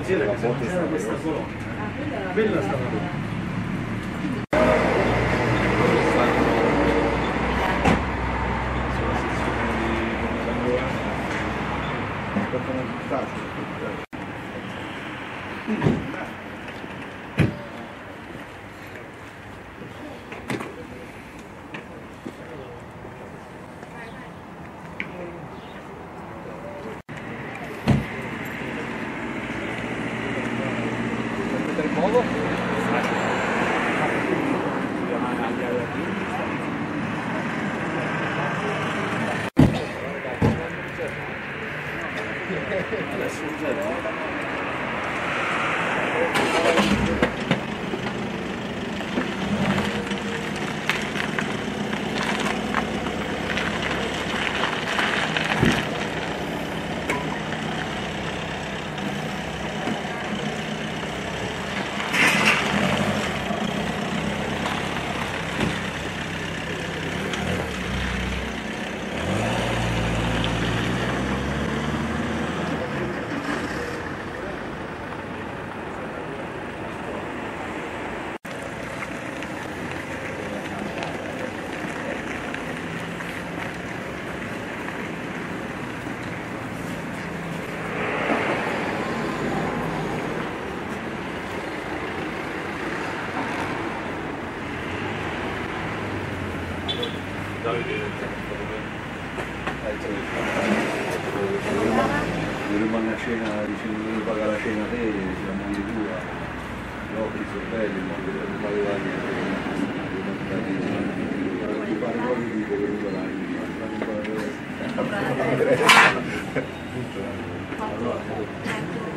C'era che se non c'era questa colonna, quella stava. Rimane a cena, dicendo che paga la cena te, la moglie tua, l'opri sorvelli, ma che non paga ti fare proprio tipo che non guadagni,